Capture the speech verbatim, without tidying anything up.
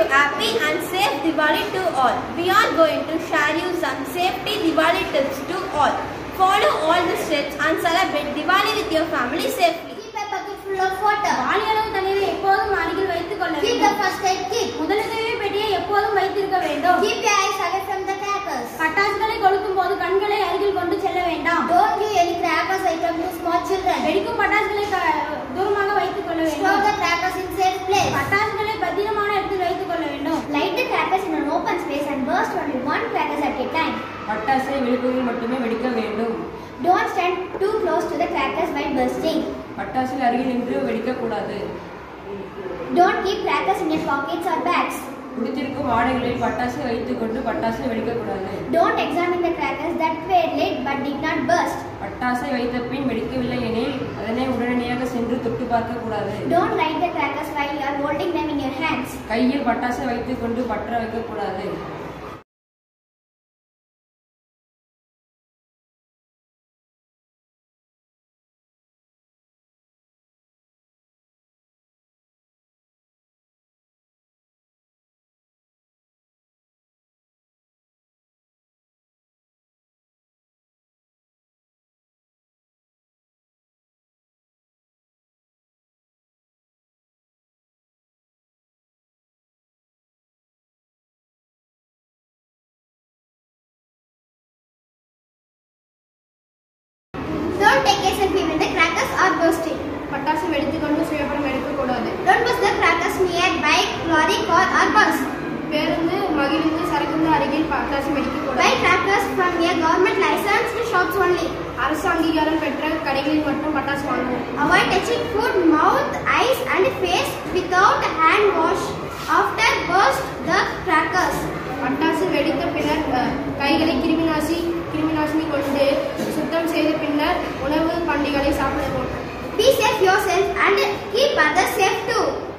you happy and safe Diwali to all. We are going to share you some safety Diwali tips to all. Follow all the steps and celebrate Diwali with your family safely. Keep a bucket full of water. வாளியளவு தண்ணீரை எப்போதும் அருகில் வைத்துக் கொள்ள Keep வேண்டும். the first aid kit. முதலுதவி பெட்டியை எப்போதும் வைத்திருக்க வேண்டும். Keep your eyes away from the crackers. பட்டாசுகளை கொளுத்தும் போது கண்களை அருகில் கொண்டு செல்ல வேண்டாம். Don't give any crackers item to small children. வெடிக்கும் பட்டாசுகளை தூரமாக வைத்துக் கொள்ள வேண்டும். Store the crackers in safe place. பட்டாசுகளை பத்திரமான இடத்தில் வைத்துக் கொள்ள வேண்டும். Light the crackers in an open space and burst only one crackers at a time. பட்டாசை வெடிப்பதில் மட்டுமே வெடிக்க வேண்டும். Don't stand too close to the crackers while bursting. பட்டாசில் அருகில் நின்று வெடிக்க கூடாது. Don't keep crackers in your pockets or bags. குடித்திருக்கும் ஆடைகளில் பட்டாசை வைத்துக் கொண்டு பட்டாசை வெடிக்க கூடாது. Don't examine the crackers that were lit but did not burst. பட்டாசை வைத்த பின் வெடிக்கவில்லை எனில் அதனை உடனடியாக சென்று தொட்டு பார்க்க கூடாது. Don't light the crackers while you are holding them in your hands. கையில் பட்டாசை வைத்துக் கொண்டு பற்ற வைக்க கூடாது. Don't take a selfie when the crackers are bursting. பட்டாசு வெடித்துக் கொண்டு சுயப்படம் எடுக்கக்கூடாது. Don't bust the crackers near bike, lorry, car or bus. பேருந்து மகிழுந்து சரக்குந்து அருகில் பட்டாசு வெடிக்கக்கூடாது. Buy crackers from your government licensed shops only. அரசு அங்கீகாரம் பெற்ற கடைகளில் மட்டும் பட்டாசு வாங்குவோம். Avoid touching food, mouth, eyes and face without hand wash after burst the crackers. பட்டாசு வெடித்த பின்னர் கைகளை கிருமிநாசி கிருமிநாசினி கொண்டு சுத்தம் செய்த பின்னர் உணவு பண்டிகளை சாப்பிடுவோம். Be safe yourself and keep others safe too.